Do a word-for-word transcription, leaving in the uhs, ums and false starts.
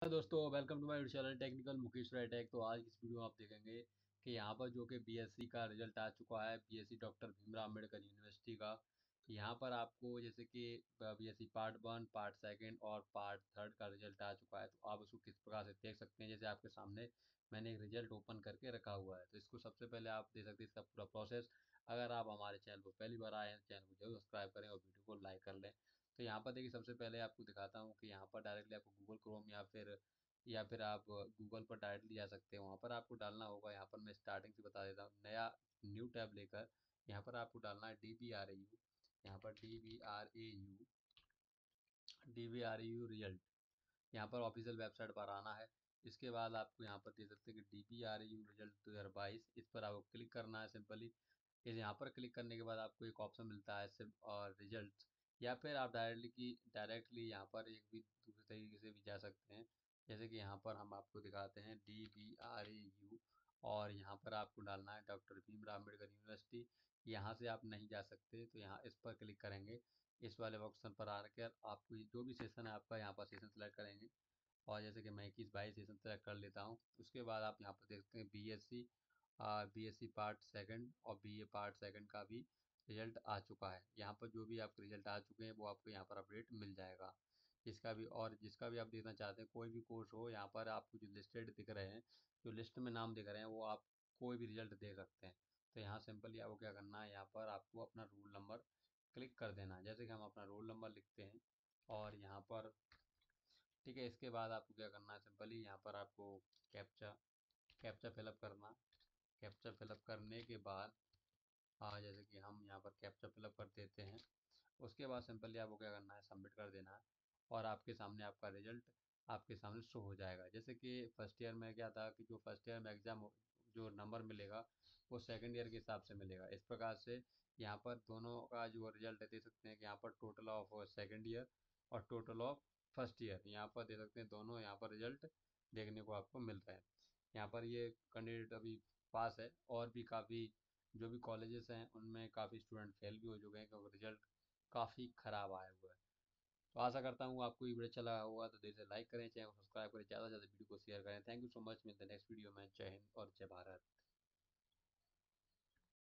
Hello दोस्तों, welcome to my YouTube channel technical Mukesh tech. तो आज इस वीडियो में आप देखेंगे कि यहाँ पर जो कि बीएससी का रिजल्ट आ चुका है, BSc doctor Bhimrao Ambedkar university का। यहाँ पर आपको जैसे कि BSc part one, part second और पार्ट थर्ड का रिजल्ट आ चुका है। तो आप उसको किस प्रकार से देख सकते हैं, जैसे आपके सामने मैंने एक रिजल्ट ओपन करके रखा हुआ है। तो इसको सबसे पहले आप देख सकते हैं इसका पूरा प्रोसेस। अगर आप हमारे चैनल पर पहली बार आए हैं, चैनल को जरूर सब्सक्राइब करें और वीडियो को लाइक कर लें। तो यहाँ पर देखिए, सबसे पहले आपको दिखाता हूँ कि यहाँ पर डायरेक्टली आपको गूगल क्रोम या फिर या फिर आप गूगल पर डायरेक्टली जा सकते हैं। वहाँ पर आपको डालना होगा, यहाँ पर मैं स्टार्टिंग से बता देता हूँ, नया न्यू टैब लेकर यहाँ पर आपको डालना है D B R A U. यहाँ पर D B R A U D B R A U result, यहाँ पर ऑफिशियल वेबसाइट पर आना है। इसके बाद आपको यहाँ पर दे सकते हैं कि D B R A U result दो हज़ार बाईस, इस पर आपको क्लिक करना है सिंपली। इस यहाँ पर क्लिक करने के बाद आपको एक ऑप्शन मिलता है सिर्फ और रिजल्ट, या फिर आप डायरेक्टली की डायरेक्टली यहाँ पर एक भी दूसरे तरीके से भी जा सकते हैं। जैसे कि यहाँ पर हम आपको दिखाते हैं D B R A U, और यहाँ पर आपको डालना है डॉक्टर भीमराव अम्बेडकर यूनिवर्सिटी। यहाँ से आप नहीं जा सकते तो यहाँ इस पर क्लिक करेंगे। इस वाले ऑप्शन पर आकर आपको जो भी सेशन है आपका, यहाँ पर सेशन सेलेक्ट करेंगे। और जैसे कि मैं इक्कीस बाईस सेशन सेलेक्ट कर लेता हूँ। उसके बाद आप यहाँ पर देखते हैं B S C B S C part second और बी ए पार्ट सेकंड का भी रिजल्ट आ चुका है। यहाँ पर जो भी आपके रिजल्ट आ चुके हैं वो आपको यहाँ पर अपडेट मिल जाएगा। जिसका भी और जिसका भी आप देखना चाहते हैं, कोई भी कोर्स हो, यहाँ पर आपको जो लिस्टेड दिख रहे हैं, जो लिस्ट में नाम दिख रहे हैं, वो आप कोई भी रिजल्ट देख सकते हैं। तो यहाँ सिंपली आपको क्या करना है, यहाँ पर आपको अपना रोल नंबर क्लिक कर देना है। जैसे कि हम अपना रोल नंबर लिखते हैं और यहाँ पर ठीक है। इसके बाद आपको क्या करना है, सिंपली यहाँ पर आपको कैप्चा कैप्चा फिलअप करना। कैप्चा फिलअप करने के बाद हाँ, जैसे कि हम यहाँ पर कैप्चा फिलअप कर देते हैं। उसके बाद सिंपली आपको क्या करना है, सबमिट कर देना है। और आपके सामने आपका रिजल्ट आपके सामने शो हो जाएगा। जैसे कि फर्स्ट ईयर में क्या था कि जो फर्स्ट ईयर में एग्ज़ाम जो नंबर मिलेगा वो सेकंड ईयर के हिसाब से मिलेगा। इस प्रकार से यहाँ पर दोनों का जो रिजल्ट है, देख सकते हैं कि यहाँ पर टोटल ऑफ सेकंड ईयर और टोटल ऑफ फर्स्ट ईयर, यहाँ पर देख सकते हैं दोनों यहाँ पर रिजल्ट देखने को आपको मिल रहा है। यहाँ पर ये कैंडिडेट अभी पास है, और भी काफ़ी जो भी कॉलेजेस हैं उनमें काफ़ी स्टूडेंट फेल भी हो चुके हैं क्योंकि रिजल्ट काफ़ी ख़राब आया हुआ है। तो आशा करता हूँ आपको ये वीडियो अच्छा लगा होगा। तो देर से लाइक करें, चैनल को सब्सक्राइब करें, ज़्यादा से ज़्यादा वीडियो को शेयर करें। Thank you so much. मिलते हैं नेक्स्ट वीडियो में। जय हिंद और जय भारत।